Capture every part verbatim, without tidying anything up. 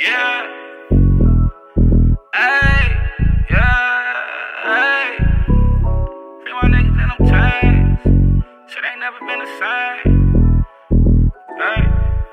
Yeah. Hey, yeah, hey. Free my niggas in them chains. Shit ain't never been the same. Hey.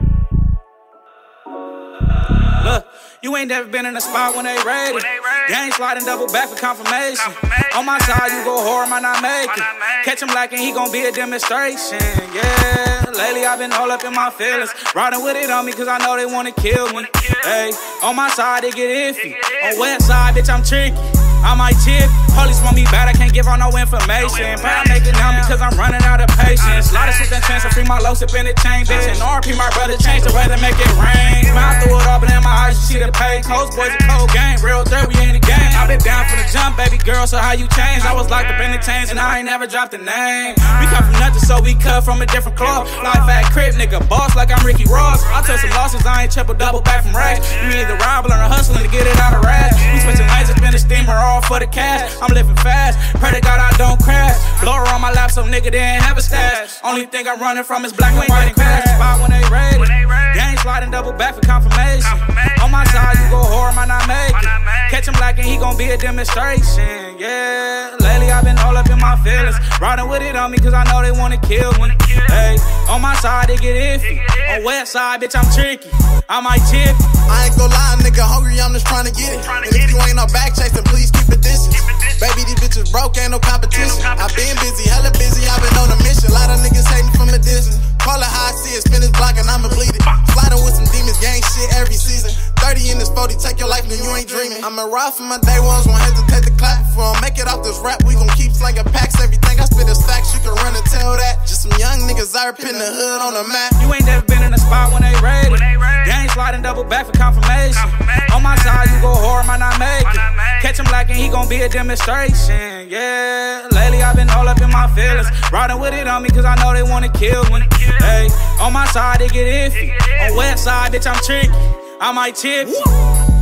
Look, you ain't never been in a spot when they raided. Gang sliding double back for confirmation. confirmation. On my side, you go hard, might not make it. Catch him lacking, he gon' be a demonstration. Yeah, lately I've been all up in my feelings. Riding with it on me, cause I know they wanna kill me. Hey, on my side, they get iffy. On west side, bitch, I'm tricky. I might tip. Police want me bad, I can't give out no information. But I make it down because I'm running out of patience. Lot of shit done chance to free my low sip in the chain, bitch. And R P my brother changed the weather, make it rain. Smile through it all, but in my eyes, you see the pain. Coast boys a cold game, real dirt, we in the game. I been down from the jump, baby girl, so how you change? I was locked up in the chains, and I ain't never dropped a name. We come from nothing, so we cut from a different cloth. Life fat crib, nigga, boss like I'm Ricky Ross. I took some losses, I ain't triple double back from racks. You either rob or hustling to get it out of rats. We switching lanes, it's been a steamer all for the cash. I'm living fast, pray to God I don't crash. Blower on my lap, so nigga didn't have a stash. Only thing I'm running from is black and white and crash. Spot when they raided, gang sliding double back for confirmation. On my side, you go hard, might not make it. Catch him lacking, he gon' be a demonstration. Yeah, lately I've been all up in my feelings. Riding with it on me, cause I know they wanna kill me. Hey, on my side, they get iffy. On west side, bitch, I'm tricky. I might tip. I ain't gon' lie, nigga, hungry, I'm just tryna get it. And if you ain't no back chasing, please keep it distance. Baby, these bitches broke, ain't no competition. I been busy, hella busy, I been on a mission. Lot of niggas hating from a distance. Call it how I see it, spin this block and I'ma bleed it. Sliding with some demons, gang shit every season. thirty in this forty, take your life and you ain't dreaming. I'ma ride for my day ones, won't hesitate to clap. Before I make it off this rap, we gon' keep slanging packs. Everything I spit is facts, you can run and tell that. Just some young niggas out here pin the hood on the map. You ain't never been in a spot when they raided. Gang sliding double back for confirmation. On my side, you go hard, might not make it. Catch him lacking, he gon' be a demonstration. Yeah, lately I've been all up in my feelings. Riding with it on me, cause I know they wanna kill me. Hey, on my side, they get iffy. On west side, bitch, I'm tricky. I might tip.